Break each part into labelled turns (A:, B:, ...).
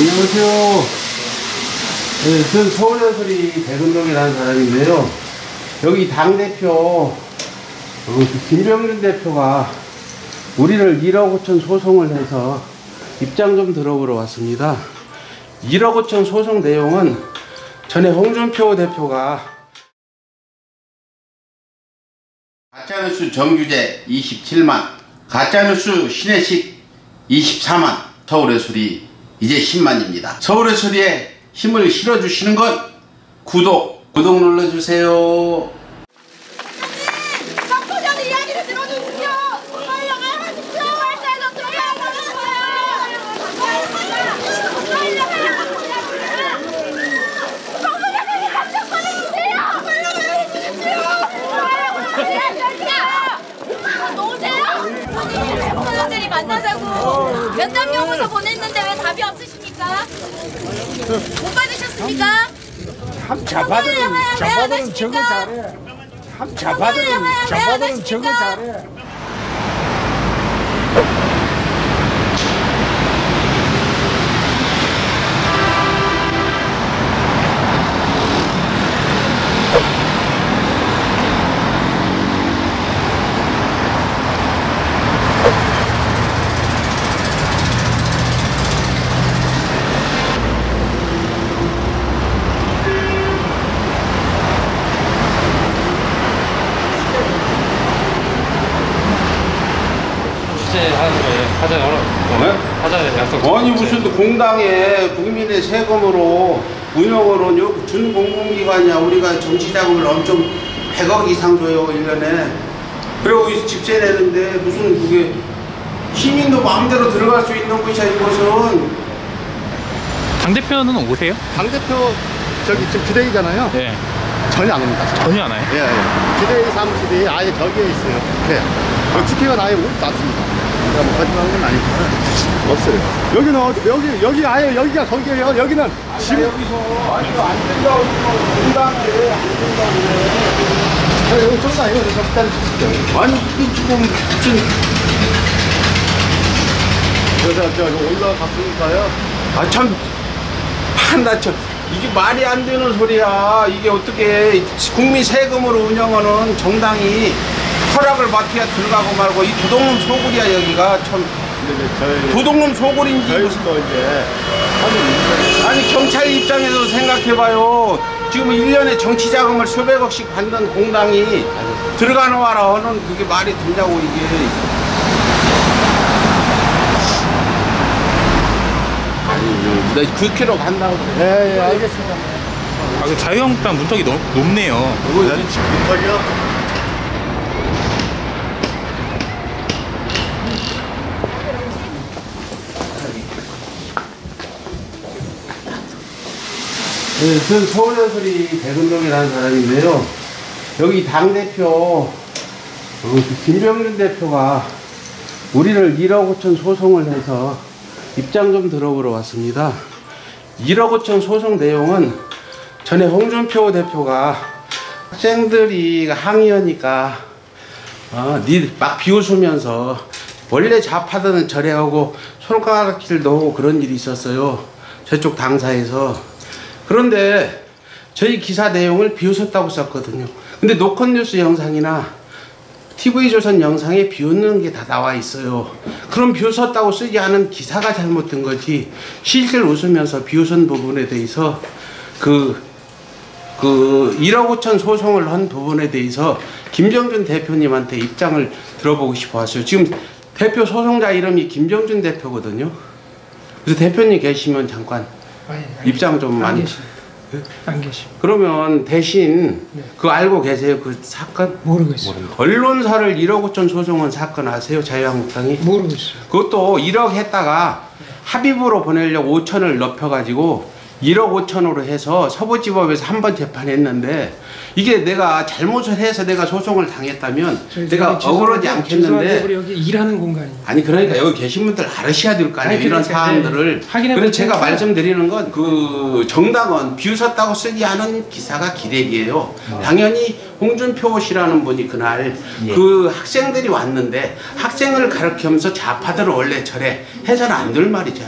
A: 안녕하세요. 네, 저는 서울연설이 백은동이라는 사람인데요. 여기 당대표 김병준 대표가 우리를 1억 5천 소송을 해서 입장 좀 들어보러 왔습니다. 1억 5천 소송 내용은 전에 홍준표 대표가 가짜뉴스 정규제 27만, 가짜뉴스 신혜식 24만, 서울의 소리 이제 10만입니다. 서울의 소리에 힘을 실어주시는 건 구독 눌러주세요.
B: 정부전의 이야기를 들어주십시오. 설명하십시오. 말씀을 정부전의 감정권을 주세요. 설명을 청소년들이 만나자고 면담용어서 보냈는데 왜 답이 없으십니까? 못 받으셨습니까?
C: 참 자바들은 저거 잘해. 참 자바들은 저거 잘해.
A: 하자는 약속. 아니 무슨 공당에 국민의 세금으로 운영으로 준 공공기관이야. 우리가 정치 자금을 엄청 100억 이상 줘요 1년에. 그리고 집세 내는데 무슨 그게 시민도 마음대로 들어갈 수 있는 곳이야 이곳은.
D: 당대표는 오세요?
E: 당대표 저기 지금 부대이잖아요.
D: 네.
E: 전혀 안 옵니다.
D: 전혀 안 와요?
E: 예, 예. 부대의 사무실이 아예 저기에 있어요. 국회. 국회가 아예 오지 않습니다. 그러니까 뭐 거짓말하는 건 아니고 없어요. 여기는 여기 아예 여기가 거기에요. 여기는
A: 지금 여기서 아니 이거 안 된다고 공당에 안 된다고 그래.
E: 여기 좀 아니고 저 기다리시죠.
A: 아니 이게 지금 무슨
E: 그래서 저 올라갔으니까요.
A: 아 참 나 참 이게 말이 안 되는 소리야. 이게 어떻게 국민 세금으로 운영하는 정당이 허락을 맡아야 들어가고 말고 이 도둑놈 소굴이야 여기가. 참 도둑놈 소굴인지 무슨
E: 이제
A: 아니 경찰 입장에서 생각해봐요. 지금 1년에 정치 자금을 수백억씩 받는 공당이 들어가 놓아라 하는 그게 말이 되냐고 이게. 아니 나 9km 간다고 그래.
E: 예, 알겠습니다.
D: 아, 그 자유한국당 문턱이 높네요.
E: 문턱이요?
A: 네, 저는 서울연설이 백은동이라는 사람인데요. 여기 당대표 김병준 대표가 우리를 1억 5천 소송을 해서 입장 좀 들어보러 왔습니다. 1억 5천 소송 내용은 전에 홍준표 대표가 학생들이 항의하니까 막 비웃으면서 원래 좌파들은 저래하고 손가락질 넣고 그런 일이 있었어요. 저쪽 당사에서. 그런데 저희 기사 내용을 비웃었다고 썼거든요. 근데 노컷뉴스 영상이나 TV조선 영상에 비웃는 게 다 나와 있어요. 그럼 비웃었다고 쓰지 않은 기사가 잘못된 거지, 실제로 웃으면서 비웃은 부분에 대해서 그 1억 5천 소송을 한 부분에 대해서 김병준 대표님한테 입장을 들어보고 싶어 왔어요. 지금 대표 소송자 이름이 김병준 대표거든요. 그래서 대표님 계시면 잠깐 입장 좀
C: 안 계십니다.
A: 그러면 대신 그거 알고 계세요? 그 사건?
C: 모르겠어요.
A: 언론사를 1억 5천 소송한 사건 아세요? 자유한국당이?
C: 모르겠어요.
A: 그것도 1억 했다가 합의부로 보내려고 5천을 높여가지고 1억 5천으로 해서 서부지법에서 한 번 재판했는데, 이게 내가 잘못을 해서 내가 소송을 당했다면 내가 억울하지 않겠는데,
C: 우리 여기 일하는 공간이에요.
A: 아니 그러니까 여기 계신 분들 알으셔야 될 거 아니에요. 이런 사안들을. 그래서 제가 말씀드리는 건 그 정당은 비웃었다고 쓰지 않은 기사가 기레기예요. 당연히 홍준표 씨라는 분이 그날 그 학생들이 왔는데 학생을 가르치면서 좌파들은 원래 저래 해서는 안 될 말이잖아요.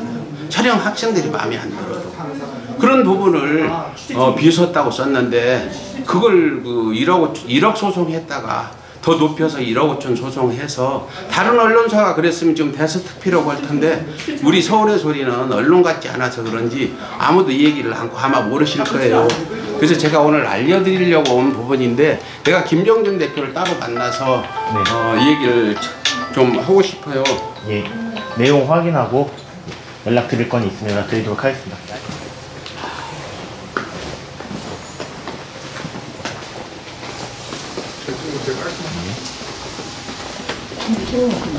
A: 촬영 학생들이 마음에 안 들어도 그런 부분을 비웃었다고 썼는데 그걸 그 1억 소송했다가 더 높여서 1억 5천 소송해서 다른 언론사가 그랬으면 지금 대서특필이라고 할 텐데 우리 서울의 소리는 언론 같지 않아서 그런지 아무도 이 얘기를 않고 아마 모르실 거예요. 그래서 제가 오늘 알려드리려고 온 부분인데 내가 김정준 대표를 따로 만나서 이 얘기를 좀 하고 싶어요.
F: 예, 내용 확인하고 연락드릴 건 있으면 연락드리도록 하겠습니다.
C: 좀